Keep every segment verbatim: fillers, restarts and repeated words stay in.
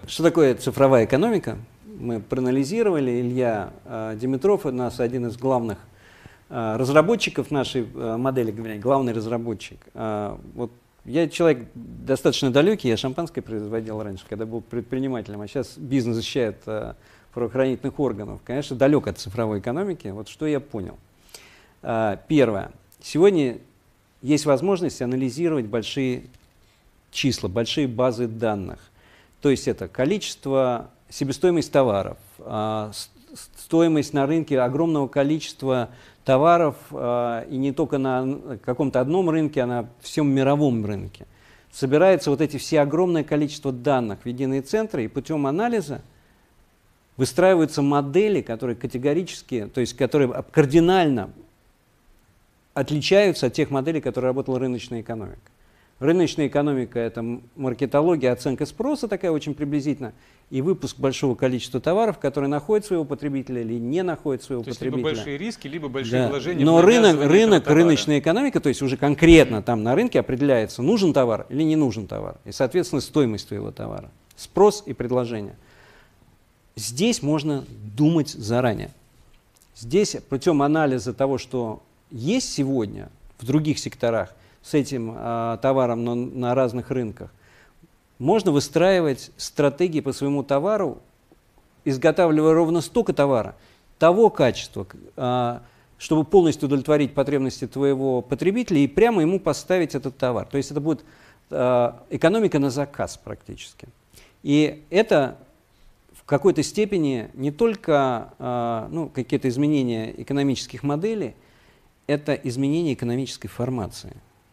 Что такое цифровая экономика? Мы проанализировали. Илья э, Димитров у нас один из главных э, разработчиков нашей э, модели, говоря, главный разработчик. Э, вот я человек достаточно далекий, я шампанское производил раньше, когда был предпринимателем, а сейчас бизнес защищает э, правоохранительных органов. Конечно, далек от цифровой экономики. Вот что я понял. Э, первое. Сегодня есть возможность анализировать большие числа, большие базы данных. То есть это количество, себестоимость товаров, стоимость на рынке огромного количества товаров, и не только на каком-то одном рынке, а на всем мировом рынке. Собирается вот эти все огромное количество данных в единые центры, и путем анализа выстраиваются модели, которые категорически, то есть которые кардинально отличаются от тех моделей, которые работала рыночная экономика. Рыночная экономика – это маркетология, оценка спроса такая очень приблизительно, и выпуск большого количества товаров, которые находят своего потребителя или не находят своего то есть потребителя. Либо большие риски, либо большие Да. вложения. Но рынок, рынок рыночная экономика, то есть уже конкретно там на рынке определяется, нужен товар или не нужен товар, и, соответственно, стоимость твоего товара. Спрос и предложение. Здесь можно думать заранее. Здесь путем анализа того, что есть сегодня в других секторах, с этим э, товаром на, на разных рынках, можно выстраивать стратегии по своему товару, изготавливая ровно столько товара, того качества, э, чтобы полностью удовлетворить потребности твоего потребителя и прямо ему поставить этот товар. То есть это будет э, экономика на заказ практически. И это в какой-то степени не только э, ну, какие-то изменения экономических моделей, это изменение экономической формации.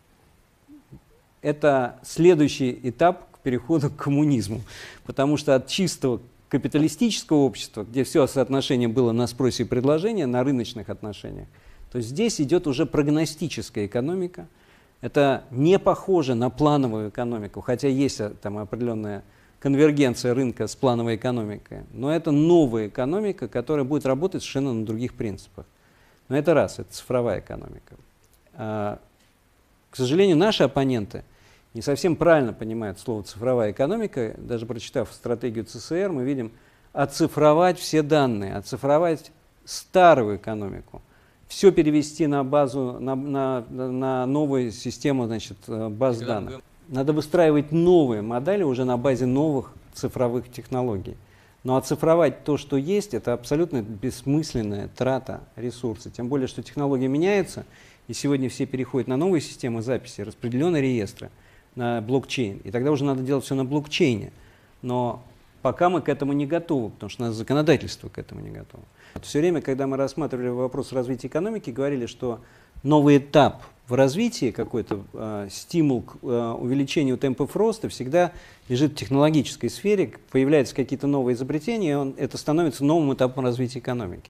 Это следующий этап к переходу к коммунизму, потому что от чистого капиталистического общества, где все соотношение было на спросе и предложении, на рыночных отношениях, то здесь идет уже прогностическая экономика. Это не похоже на плановую экономику, хотя есть там определенная конвергенция рынка с плановой экономикой, но это новая экономика, которая будет работать совершенно на других принципах. Но это раз, это цифровая экономика. А, к сожалению, наши оппоненты не совсем правильно понимают слово «цифровая экономика». Даже прочитав стратегию ЦСР, мы видим оцифровать все данные, оцифровать старую экономику, все перевести на базу, на, на, на новую систему, значит, баз данных. Надо выстраивать новые модели уже на базе новых цифровых технологий. Но оцифровать то, что есть, это абсолютно бессмысленная трата ресурсов. Тем более, что технологии меняются, и сегодня все переходят на новые системы записи, распределенные реестры, на блокчейн. И тогда уже надо делать все на блокчейне. Но пока мы к этому не готовы, потому что у нас законодательство к этому не готово. Все время, когда мы рассматривали вопрос развития экономики, говорили, что новый этап в развитии, какой-то э, стимул к э, увеличению темпов роста всегда лежит в технологической сфере, появляются какие-то новые изобретения, и он, это становится новым этапом развития экономики.